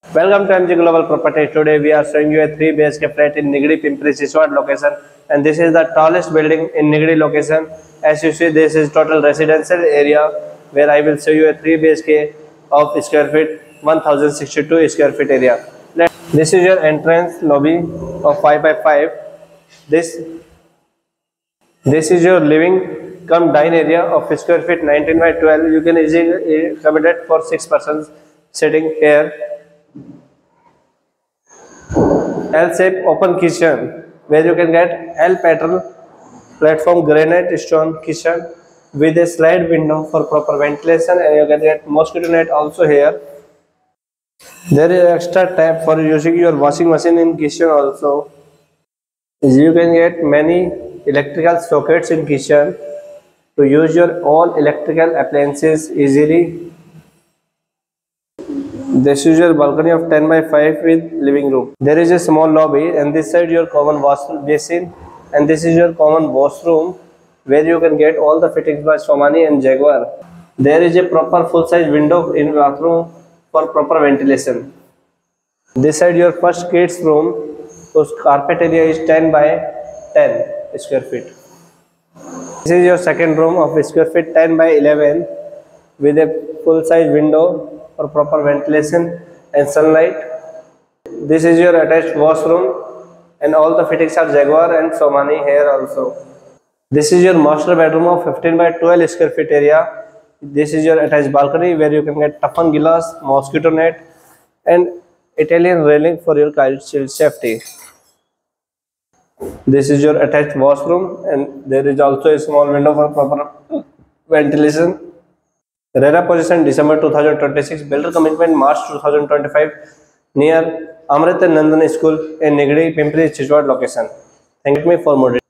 Welcome to MG Global Properties. Today we are showing you a 3 BHK flat in Nigri Pimpri Chinchwad location, and this is the tallest building in Nigri location. As you see, this is total residential area where I will show you a 3 BHK of square feet, 1062 square feet area. This is your entrance lobby of 5 by 5. This is your living come dine area of square feet 19 by 12. You can easily accommodate for 6 persons sitting here. L-shaped open kitchen where you can get L pattern platform granite stone kitchen with a slide window for proper ventilation, and you can get mosquito net also here. There is extra tap for using your washing machine in kitchen also. You can get many electrical sockets in kitchen to use your all electrical appliances easily. This is your balcony of 10 by 5 with living room. There is a small lobby, and this side your common wash basin, and this is your common washroom where you can get all the fittings by Somany and Jaguar. There is a proper full size window in bathroom for proper ventilation. This side your first kids room, whose carpet area is 10 by 10 square feet. This is your second room of square feet 10 by 11 with a full size window for proper ventilation and sunlight. This is your attached washroom, and all the fittings are Jaguar and Somany here also. This is your master bedroom of 15 by 12 square feet area. This is your attached balcony where you can get toughened glass, mosquito net, and Italian railing for your child safety. This is your attached washroom, and there is also a small window for proper ventilation. RERA position December 2026, builder commitment March 2025, near Amrit Nandan School in Nigri Pimpri Chinchwad location. Thank me for more.